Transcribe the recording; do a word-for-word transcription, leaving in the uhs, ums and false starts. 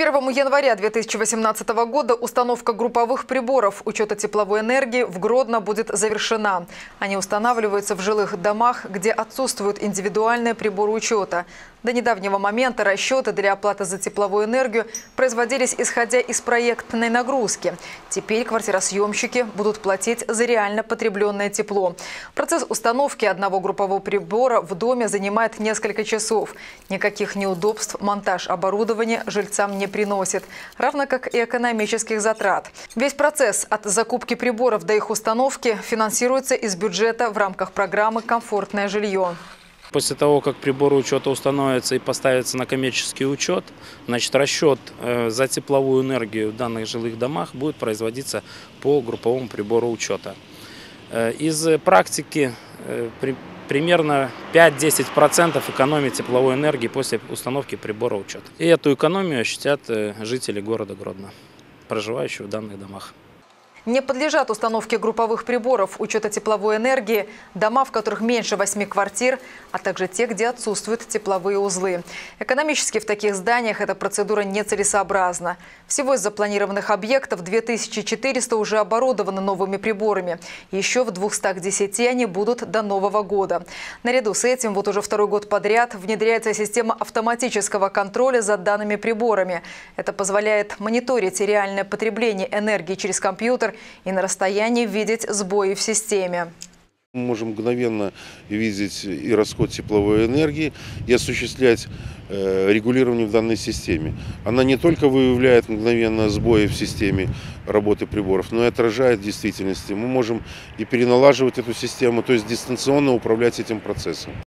К первому января две тысячи восемнадцатого года установка групповых приборов учета тепловой энергии в Гродно будет завершена. Они устанавливаются в жилых домах, где отсутствуют индивидуальные приборы учета. До недавнего момента расчеты для оплаты за тепловую энергию производились исходя из проектной нагрузки. Теперь квартиросъемщики будут платить за реально потребленное тепло. Процесс установки одного группового прибора в доме занимает несколько часов. Никаких неудобств монтаж оборудования жильцам не приносит, равно как и экономических затрат. Весь процесс от закупки приборов до их установки финансируется из бюджета в рамках программы «Комфортное жилье». После того, как приборы учета установятся и поставятся на коммерческий учет, значит, расчет за тепловую энергию в данных жилых домах будет производиться по групповому прибору учета. Из практики примерно пять-десять процентов экономии тепловой энергии после установки прибора учета. И эту экономию ощутят жители города Гродно, проживающие в данных домах. Не подлежат установке групповых приборов учета тепловой энергии дома, в которых меньше восьми квартир, а также те, где отсутствуют тепловые узлы. Экономически в таких зданиях эта процедура нецелесообразна. Всего из запланированных объектов две тысячи четыреста уже оборудованы новыми приборами. Еще в двухстах десяти они будут до Нового года. Наряду с этим вот уже второй год подряд внедряется система автоматического контроля за данными приборами. Это позволяет мониторить реальное потребление энергии через компьютер и на расстоянии видеть сбои в системе. Мы можем мгновенно видеть и расход тепловой энергии, и осуществлять регулирование в данной системе. Она не только выявляет мгновенно сбои в системе работы приборов, но и отражает в действительности. Мы можем и переналаживать эту систему, то есть дистанционно управлять этим процессом.